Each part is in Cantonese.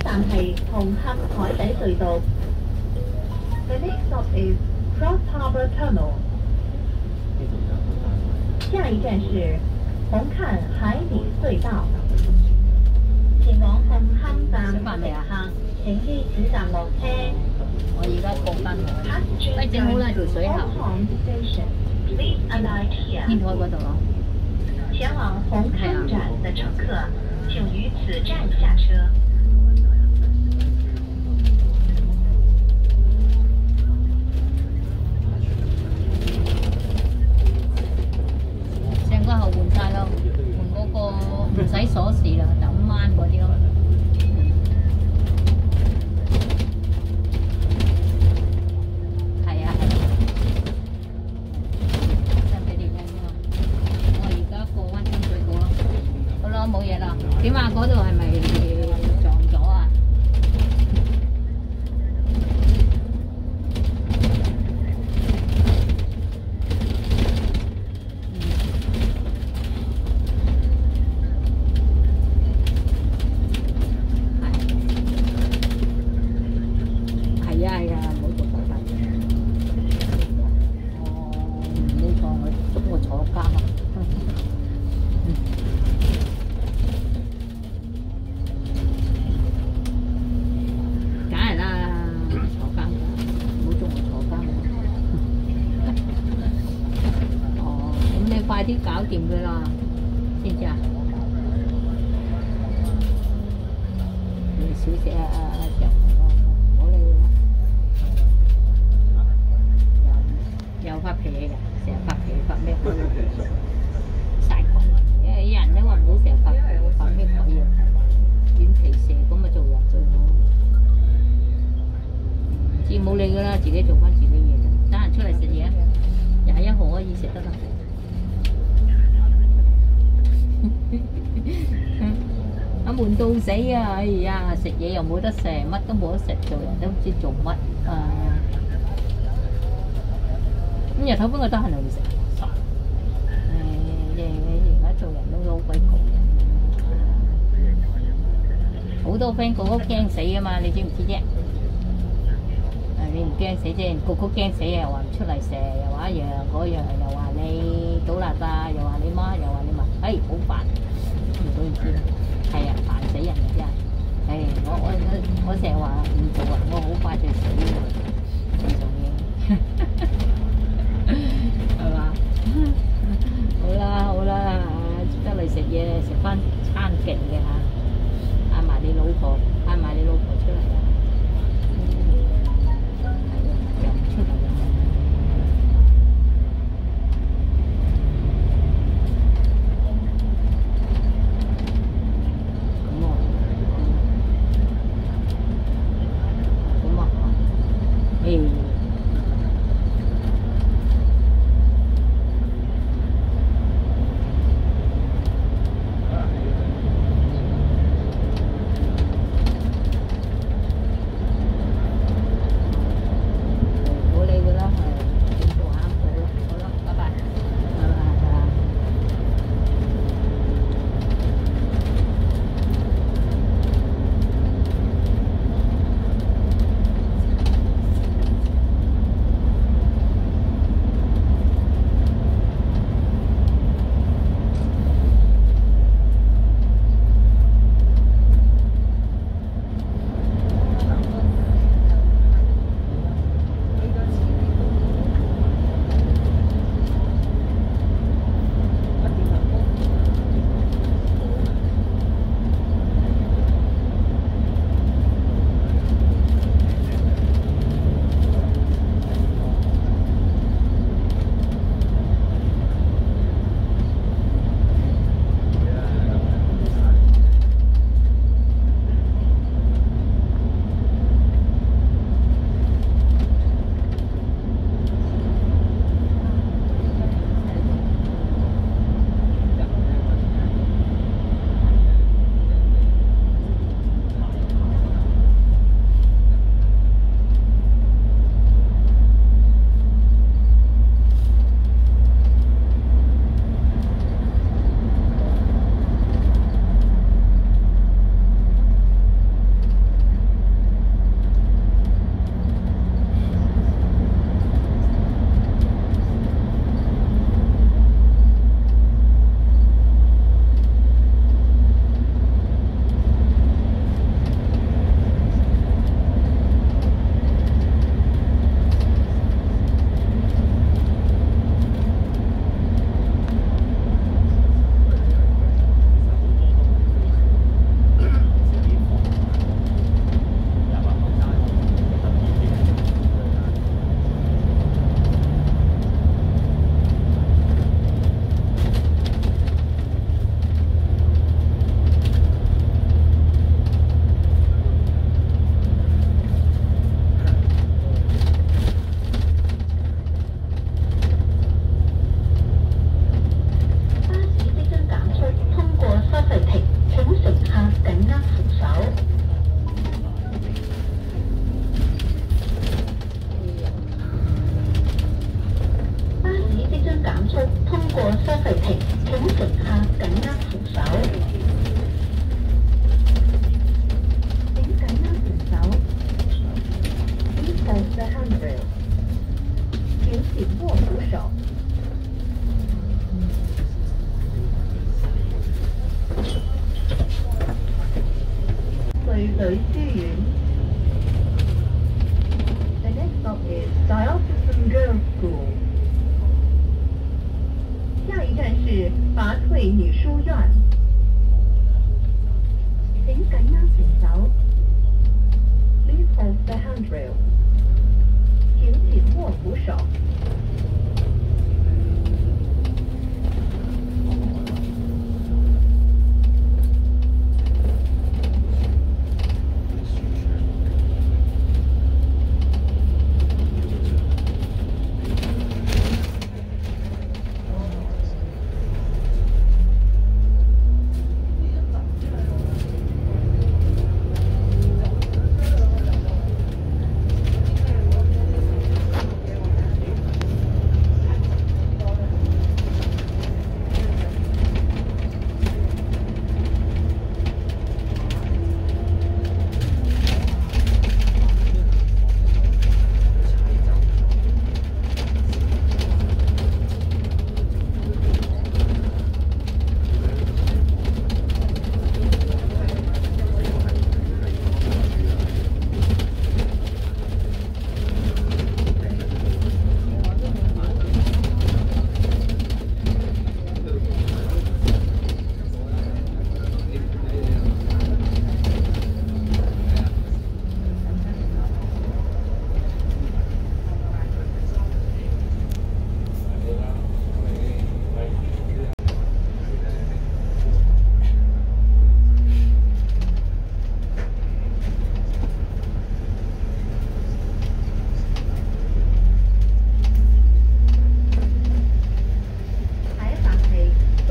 站係紅磡海底隧道。The next stop is Cross Harbour Tunnel。下一站是紅磡海底隧道。前往紅磡站嘅乘客，請於此站落車。 我而家過燈喎，喂，正好啦條水喉，天台嗰度咯。 前往紅磡站的乘客，請於此站下車。 成個後換晒咯，換嗰個唔使鎖匙啦，就咁掹嗰啲咯。係啊係啊，真俾你聽啊！我而家過灣清水過咯，好啦，冇嘢啦。點啊？嗰度係咪撞咗啊？係啊係啊，冇做手法。哦，呢個我捉我坐監啊！梗係啦，坐監㗎，唔好捉我坐監啊！哦，咁你快啲搞掂佢啦，知唔知啊？小姐啊，小唔好理佢啦。又發脾氣㗎，成日發脾氣發咩鬼晒鬼！因為人都話唔好成日發脾氣，發咩鬼嘢？軟皮蛇咁咪做人最好。唔知冇理佢啦，自己做翻自己嘢。得閒出嚟食嘢，21號可以食得啦。啊悶到死啊！哎呀，食嘢又冇得食，乜都冇得食，做人都唔知做乜啊！咁日頭邊個得閒就去食？而家做人都好鬼窮，好多 friend 個個驚死啊嘛！你知唔知啫？你唔驚死啫，個個驚死啊！又話唔出嚟食，又話一樣嗰樣，又話你倒垃圾，又話你媽，又話你媽，哎好煩，唔知啦。係啊，煩死人嘅真係。我成日話唔做啊，我好快就死喎，唔做嘢，係嘛？好啦好啦，出得嚟食嘢，食翻餐勁嘅嚇，嗌埋你老婆出嚟啊！係啊，又唔出嚟啊！ 去女書院。The next stop is Diocesan Girls School。下一站是拔萃女书院。請緊握扶手。Please hold the handrail。請緊握扶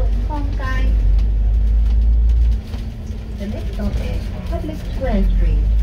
手。The next stop is Public Square Street.